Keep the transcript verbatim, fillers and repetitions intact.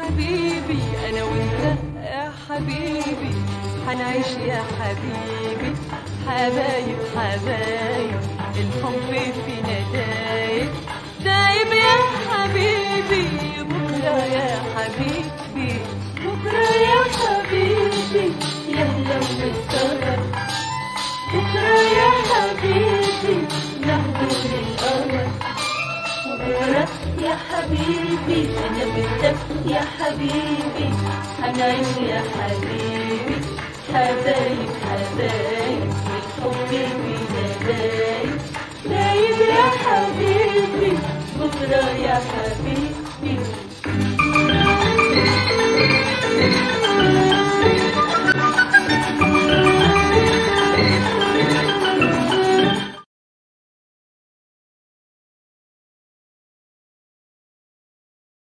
حبيبي، أنا وأنت يا حبيبي حنعيش يا حبيبي حبايب حبايب، الحب فينا دايب دايب يا حبيبي. بكرة يا حبيبي بكرة يا حبيبي يهلا بالسهر، بكرة يا حبيبي نحضر القمر. بكرة يا حبيبي أنا وأنت يا حبيبي حنعيش يا حبيبي حبايب حبايب، الحب فينا دايب دايب يا حبيبي. بكرة يا حبيبي